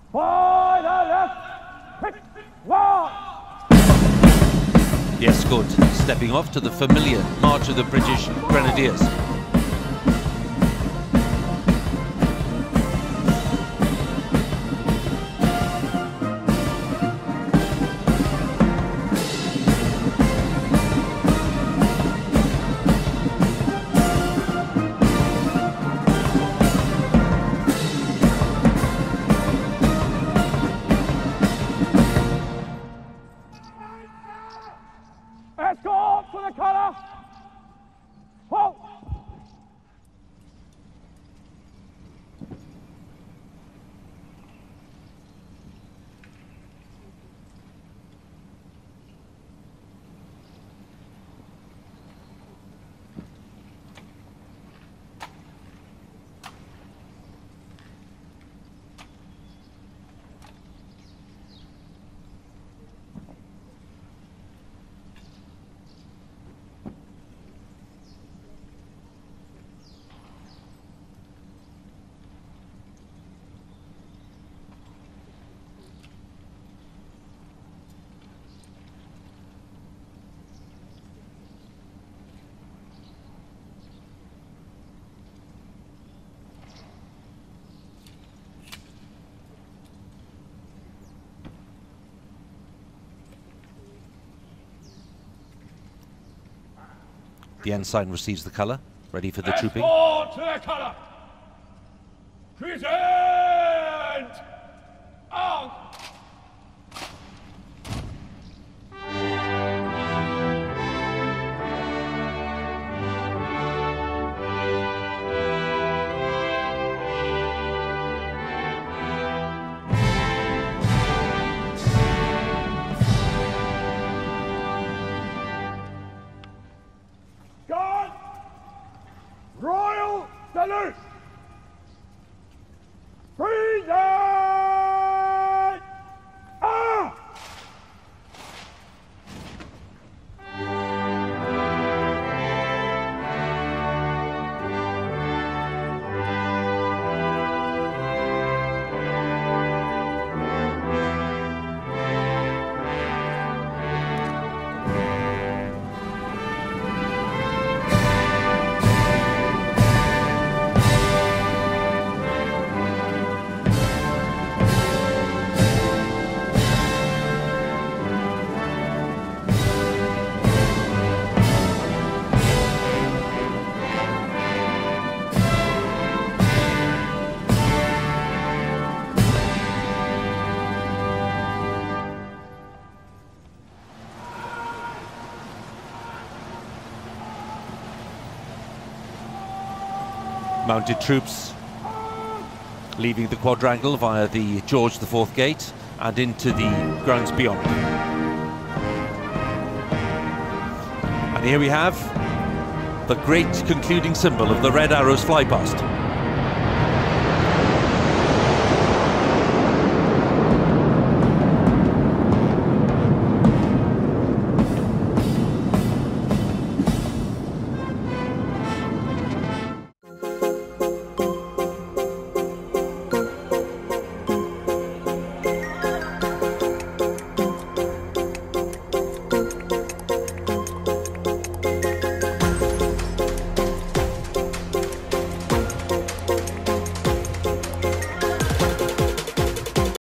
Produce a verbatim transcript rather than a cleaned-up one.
By the left, quick, one. The escort stepping off to the familiar march of the British Grenadiers. Escort for the colour. Halt. The ensign receives the colour, ready for the trooping. Escort to the colour. Present. Out. Guard! Royal salute! Present! Ah! Mounted troops leaving the quadrangle via the George the Fourth gate and into the grounds beyond. And here we have the great concluding symbol of the Red Arrows fly past.